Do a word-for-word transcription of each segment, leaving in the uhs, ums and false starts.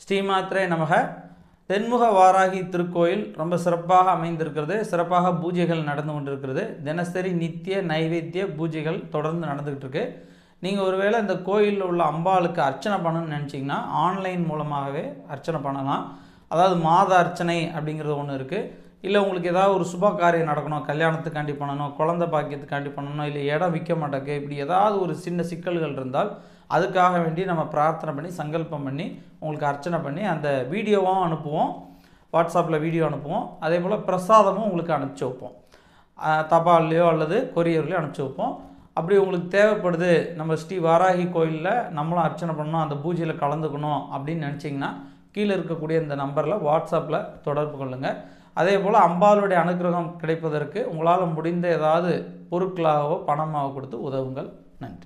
ஸ்ரீமாத்ரே நமக. தென்முக வாராகி திருக்கோயில் ரொம்ப சிறப்பாக அமைந்திருக்கிறது. சிறப்பாக பூஜைகள் நடந்து கொண்டிருக்கிறது. தினசரி நித்திய நைவேத்திய பூஜைகள் தொடர்ந்து நடந்துகிட்டு இருக்கு. நீங்கள் ஒருவேளை இந்த கோயிலில் உள்ள அம்பாளுக்கு அர்ச்சனை பண்ணணும்னு நினச்சிங்கன்னா ஆன்லைன் மூலமாகவே அர்ச்சனை பண்ணலாம். அதாவது மாத அர்ச்சனை அப்படிங்கிறது ஒன்று இருக்குது. இல்லை உங்களுக்கு ஏதாவது ஒரு சுப காரியம் நடக்கணும், கல்யாணத்துக்காண்டி பண்ணணும், குழந்தை பாக்கியத்துக்காண்டி பண்ணணும், இல்லை இடம் விற்க மாட்டேக்கு, இப்படி ஏதாவது ஒரு சின்ன சிக்கல்கள் இருந்தால் அதுக்காக வேண்டி நம்ம பிரார்த்தனை பண்ணி சங்கல்பம் பண்ணி உங்களுக்கு அர்ச்சனை பண்ணி அந்த வீடியோவும் அனுப்புவோம். வாட்ஸ்அப்பில் வீடியோ அனுப்புவோம். அதே போல் பிரசாதமும் உங்களுக்கு அனுப்பிச்சி வைப்போம். தபால்லையோ அல்லது கொரியர்லையோ அனுப்பிச்சி வைப்போம். அப்படி உங்களுக்கு தேவைப்படுது, நம்ம ஸ்ரீ வாராகி கோயிலில் நம்மளும் அர்ச்சனை பண்ணணும், அந்த பூஜையில் கலந்துக்கணும் அப்படின்னு நினச்சிங்கன்னா கீழே இருக்கக்கூடிய இந்த நம்பரில் வாட்ஸ்அப்பில் தொடர்பு கொள்ளுங்கள். அதே போல் அம்பாளுடைய அனுகிரகம் கிடைப்பதற்கு உங்களால் முடிந்த ஏதாவது பொருட்களாகவோ பணமாக கொடுத்து உதவுங்கள். நன்றி.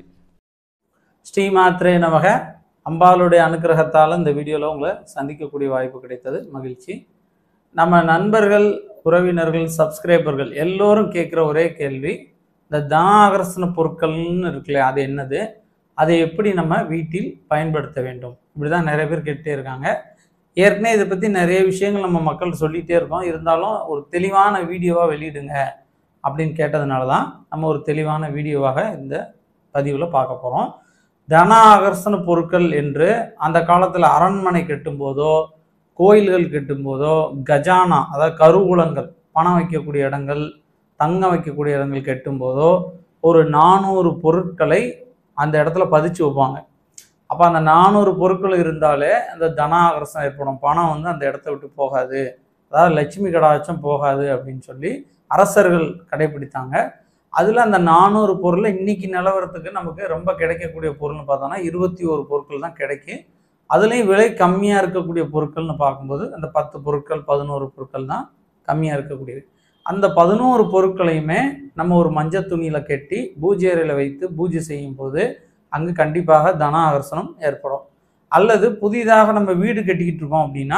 ஸ்ரீமாத்ரே நமக. அம்பாளுடைய அனுகிரகத்தால் இந்த வீடியோவில் உங்களை சந்திக்கக்கூடிய வாய்ப்பு கிடைத்தது, மகிழ்ச்சி. நம்ம நண்பர்கள், உறவினர்கள், சப்ஸ்கிரைபர்கள் எல்லோரும் கேட்குற ஒரே கேள்வி, இந்த தனாகர்ஷண பொருட்கள்னு இருக்குல்லையா, அது என்னது, அதை எப்படி நம்ம வீட்டில் பயன்படுத்த வேண்டும், இப்படி தான் நிறைய பேர் கேட்டே இருக்காங்க. ஏற்கனவே இதை பற்றி நிறைய விஷயங்கள் நம்ம மக்கள் சொல்லிகிட்டே இருக்கோம். இருந்தாலும் ஒரு தெளிவான வீடியோவாக வெளியிடுங்க அப்படின்னு கேட்டதுனால தான் நம்ம ஒரு தெளிவான வீடியோவாக இந்த பதிவில் பார்க்க போகிறோம். தன ஆகர்ஷண பொருட்கள் என்று அந்த காலத்தில் அரண்மனை கட்டும்போதோ கோயில்கள் கட்டும்போதோ கஜானா, அதாவது கருவூலங்கள், பணம் வைக்கக்கூடிய இடங்கள், தங்கம் வைக்கக்கூடிய இடங்கள் கட்டும்போதோ ஒரு நானூறு பொருட்களை அந்த இடத்துல பதிச்சு வைப்பாங்க. அப்போ அந்த நானூறு பொருட்கள் இருந்தாலே அந்த தன ஆகர்ஷணம் ஏற்படும். பணம் வந்து அந்த இடத்த விட்டு போகாது, அதாவது லட்சுமி கடாட்சம் போகாது அப்படின்னு சொல்லி அரசர்கள் கடைபிடித்தாங்க. அதில் அந்த நானூறு பொருளை இன்னைக்கு நிலவரத்துக்கு நமக்கு ரொம்ப கிடைக்கக்கூடிய பொருள்னு பார்த்தோன்னா இருபத்தி ஒரு பொருட்கள் தான் கிடைக்கும். அதுலேயும் விலை கம்மியாக இருக்கக்கூடிய பொருட்கள்னு பார்க்கும்போது அந்த பத்து பொருட்கள் பதினோரு பொருட்கள் தான் கம்மியாக இருக்கக்கூடியது. அந்த பதினோரு பொருட்களையுமே நம்ம ஒரு மஞ்சள் துணியில் கட்டி பூஜை அறையில் வைத்து பூஜை செய்யும் போது அங்கு கண்டிப்பாக தன ஆகர்ஷணம் ஏற்படும். அல்லது புதிதாக நம்ம வீடு கட்டிக்கிட்டு இருக்கோம் அப்படின்னா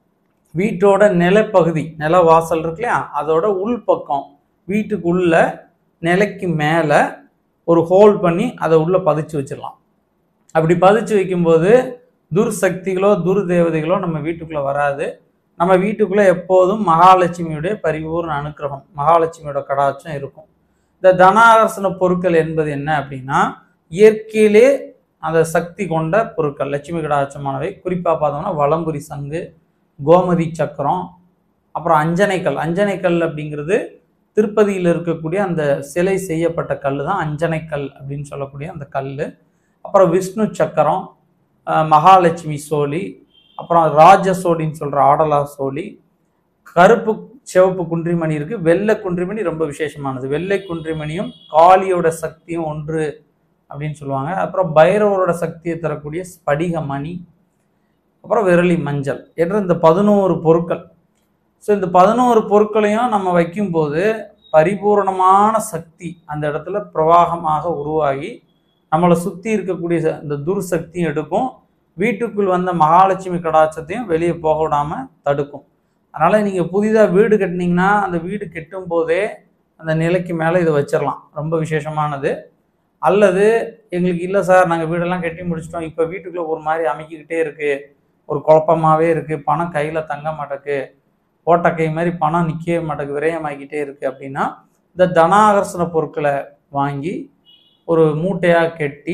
வீட்டோட நிலப்பகுதி, நில வாசல் இருக்கு இல்லையா, அதோட உள்பக்கம் வீட்டுக்குள்ள நிலைக்கு மேலே ஒரு ஹோல் பண்ணி அதை உள்ளே பதிச்சு வச்சிடலாம். அப்படி பதிச்சு வைக்கும்போது துர்சக்திகளோ துர் தேவதைகளோ நம்ம வீட்டுக்குள்ளே வராது. நம்ம வீட்டுக்குள்ளே எப்போதும் மகாலட்சுமியுடைய பரிபூர்ண அனுக்கிரகம், மகாலட்சுமியோட கடாட்சம் இருக்கும். இந்த தனாகர்ஷண பொருட்கள் என்பது என்ன அப்படின்னா இயற்கையிலே அந்த சக்தி கொண்ட பொருட்கள், லட்சுமி கடாட்சமானவை. குறிப்பாக பார்த்தோம்னா வலம்புரி சங்கு, கோமதி சக்கரம், அப்புறம் அஞ்சனைக்கல். அஞ்சனைக்கல் அப்படிங்கிறது திருப்பதியில் இருக்கக்கூடிய அந்த சிலை செய்யப்பட்ட கல் தான் அஞ்சனைக்கல் அப்படின்னு சொல்லக்கூடிய அந்த கல். அப்புறம் விஷ்ணு சக்கரம், மகாலட்சுமி சோழி, அப்புறம் ராஜ சோழின்னு சொல்கிற ஆடலா சோழி, கருப்பு சிவப்பு குன்றிமணி இருக்குது, வெள்ளை குன்றிமணி ரொம்ப விசேஷமானது. வெள்ளை குன்றிமணியும் காளியோட சக்தியும் ஒன்று அப்படின்னு சொல்லுவாங்க. அப்புறம் பைரவரோட சக்தியை தரக்கூடிய ஸ்படிக மணி, அப்புறம் விரலி மஞ்சள் என்ற இந்த பதினோரு பொருட்கள். ஸோ இந்த பதினோரு பொருட்களையும் நம்ம வைக்கும்போது பரிபூர்ணமான சக்தி அந்த இடத்துல பிரவாகமாக உருவாகி நம்மளை சுற்றி இருக்கக்கூடிய இந்த துர்சக்தியும் எடுக்கும், வீட்டுக்குள் வந்த மகாலட்சுமி கடாட்சத்தையும் வெளியே போக விடாமல் தடுக்கும். அதனால் நீங்கள் புதிதாக வீடு கட்டினீங்கன்னா அந்த வீடு கட்டும் போதே அந்த நிலைக்கு மேலே இதை வச்சிடலாம், ரொம்ப விசேஷமானது. அல்லது எங்களுக்கு இல்லை சார், நாங்கள் வீடெல்லாம் கட்டி முடிச்சிட்டோம், இப்போ வீட்டுக்குள்ளே ஒரு மாதிரி அமைக்கிக்கிட்டே இருக்குது, ஒரு குழப்பமாகவே இருக்குது, பணம் கையில் தங்க மாட்டேக்கு, போட்ட கை மாதிரி பணம் நிற்கவே மாட்டேக்கு, விரயமாகிக்கிட்டே இருக்குது அப்படின்னா இந்த தனாகர்ஷண பொருட்களை வாங்கி ஒரு மூட்டையாக கட்டி,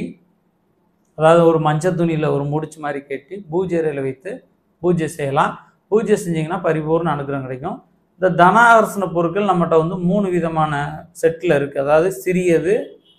அதாவது ஒரு மஞ்சள் துணியில் ஒரு முடிச்சு மாதிரி கட்டி பூஜை அறையில் வைத்து பூஜை செய்யலாம். பூஜை செஞ்சிங்கன்னா பரிபூர்ண அனுகிரகம் கிடைக்கும். இந்த தனாகர்ஷண பொருட்கள் நம்மகிட்ட வந்து மூணு விதமான செட்டில் இருக்குது. அதாவது சிறியது,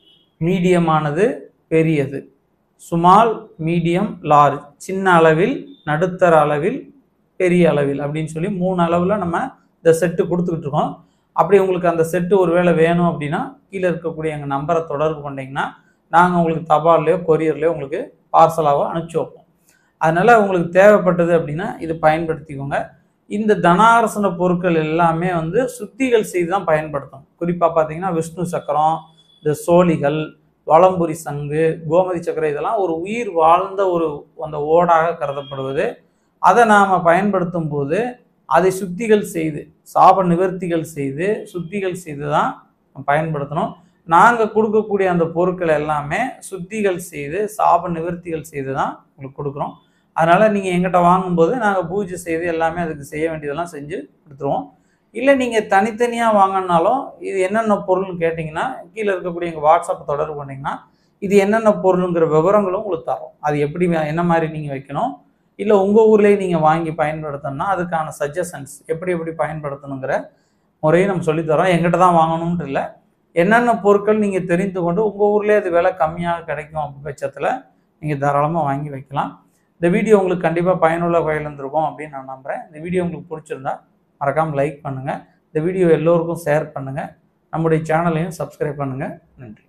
மீடியமானது, பெரியது. Small, medium, large. சின்ன அளவில், நடுத்தர அளவில், பெரிய அளவில் அப்படின்னு சொல்லி மூணு அளவில் நம்ம இந்த செட்டு கொடுத்துக்கிட்டு இருக்கோம். அப்படி உங்களுக்கு அந்த செட்டு ஒரு வேளை வேணும் அப்படின்னா கீழே இருக்கக்கூடிய எங்கள் நம்பரை தொடர்பு கொண்டீங்கன்னா நாங்கள் உங்களுக்கு தபால்லையோ கொரியர்லையோ உங்களுக்கு பார்சலாவோ அனுப்பிச்சி வைப்போம். அதனால் உங்களுக்கு தேவைப்பட்டது அப்படின்னா இது பயன்படுத்திக்கோங்க. இந்த தனாகர்ஷண பொருட்கள் எல்லாமே வந்து சுத்திகள் செய்து தான் பயன்படுத்தணும். குறிப்பாக பார்த்தீங்கன்னா விஷ்ணு சக்கரம், இந்த சோழிகள், வலம்புரி சங்கு, கோமதி சக்கரம், இதெல்லாம் ஒரு உயிர் வாழ்ந்த ஒரு அந்த ஓடாக கருதப்படுவது. அதை நாம் பயன்படுத்தும் போது அதை சுத்திகள் செய்து, சாப நிவர்த்திகள் செய்து, சுத்திகள் செய்து தான் பயன்படுத்தணும். நாங்கள் கொடுக்கக்கூடிய அந்த பொருட்கள் எல்லாமே சுத்திகள் செய்து, சாப நிவர்த்திகள் செய்து தான் உங்களுக்கு கொடுக்குறோம். அதனால் நீங்கள் எங்கிட்ட வாங்கும்போது நாங்கள் பூஜை செய்து எல்லாமே அதுக்கு செய்ய வேண்டியதெல்லாம் செஞ்சு கொடுத்துருவோம். இல்லை நீங்கள் தனித்தனியாக வாங்கினாலும் இது என்னென்ன பொருள்னு கேட்டிங்கன்னா கீழே இருக்கக்கூடிய எங்கள் வாட்ஸ்அப் தொடர்பு பண்ணிங்கன்னா இது என்னென்ன பொருளுங்கிற விவரங்களும் உங்களுக்கு தரோம். அது எப்படி என்ன மாதிரி நீங்கள் வைக்கணும், இல்லை உங்கள் ஊர்லேயே நீங்கள் வாங்கி பயன்படுத்தணும்னா அதுக்கான சஜஷன்ஸ் எப்படி எப்படி பயன்படுத்தணுங்கிற முறையை நம்ம சொல்லித்தரோம். எங்கிட்ட தான் வாங்கணுன்ட்டு இல்லை, என்னென்ன பொருட்கள் நீங்கள் தெரிந்து கொண்டு உங்கள் ஊர்லேயே அது விலை கம்மியாக கிடைக்கும் அப்படி பட்சத்தில் நீங்கள் தாராளமாக வாங்கி வைக்கலாம். இந்த வீடியோ உங்களுக்கு கண்டிப்பாக பயனுள்ள வகையில் இருந்திருக்கும் அப்படின்னு நான் நம்புகிறேன். இந்த வீடியோ உங்களுக்கு பிடிச்சிருந்தா மறக்காமல் லைக் பண்ணுங்கள், இந்த வீடியோ எல்லோருக்கும் ஷேர் பண்ணுங்கள், நம்முடைய சேனலையும் சப்ஸ்கிரைப் பண்ணுங்கள். நன்றி.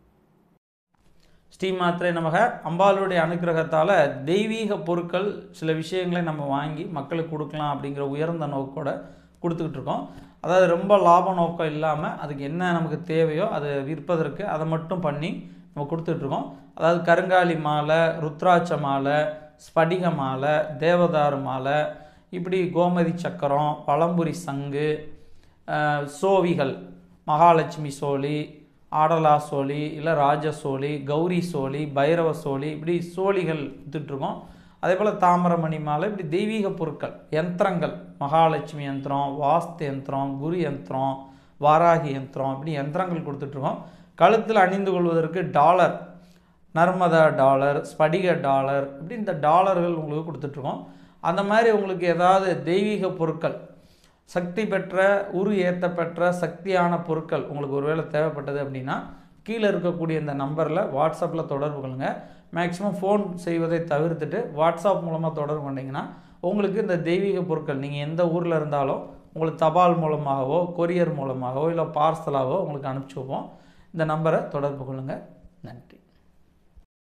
ஸ்ரீ மாத்திரை நமக. அம்பாளுடைய அனுக்கிரகத்தால் தெய்வீக பொருட்கள் சில விஷயங்களை நம்ம வாங்கி மக்களுக்கு கொடுக்கலாம் அப்படிங்கிற உயர்ந்த நோக்கோட கொடுத்துக்கிட்டு இருக்கோம். அதாவது ரொம்ப லாப நோக்கம் இல்லாமல் அதுக்கு என்ன நமக்கு தேவையோ அதை விற்பதற்கு அதை மட்டும் பண்ணி நம்ம கொடுத்துட்ருக்கோம். அதாவது கருங்காலி மாலை, ருத்ராட்ச மாலை, ஸ்படிக மாலை, தேவதாரு மாலை, இப்படி கோமதி சக்கரம், பழம்புரி சங்கு, சோவிகள், மகாலட்சுமி சோழி, ஆடலா சோழி, இல்லை ராஜ சோழி, கௌரி சோழி, பைரவ சோழி, இப்படி சோழிகள் விற்றுட்ருக்கோம். அதே போல் தாமிரமணி மாலை, இப்படி தெய்வீக பொருட்கள், யந்திரங்கள், மகாலட்சுமி யந்திரம், வாஸ்து யந்திரம், குரு யந்திரம், வாராகி யந்திரம், இப்படி யந்திரங்கள் கொடுத்துட்ருக்கோம். கழுத்தில் அணிந்து கொள்வதற்கு டாலர், நர்மதா டாலர், ஸ்படிக டாலர், இப்படி இந்த டாலர்கள் உங்களுக்கு கொடுத்துட்ருக்கோம். அந்த மாதிரி உங்களுக்கு ஏதாவது தெய்வீக பொருட்கள், சக்தி பெற்ற உரு ஏற்ற பெற்ற சக்தியான பொருட்கள் உங்களுக்கு ஒருவேளை தேவைப்பட்டது அப்படின்னா கீழே இருக்கக்கூடிய இந்த நம்பரில் வாட்ஸ்அப்பில் தொடர்பு கொள்ளுங்க. மேக்ஸிமம் ஃபோன் செய்வதை தவிர்த்துட்டு வாட்ஸ்அப் மூலமாக தொடர்பு கொண்டீங்கன்னா உங்களுக்கு இந்த தெய்வீக பொருட்கள் நீங்கள் எந்த ஊரில் இருந்தாலும் உங்களுக்கு தபால் மூலமாகவோ கொரியர் மூலமாகவோ இல்லை பார்சலாகவோ உங்களுக்கு அனுப்பிச்சி வைப்போம். இந்த நம்பரை தொடர்பு கொள்ளுங்கள். நன்றி.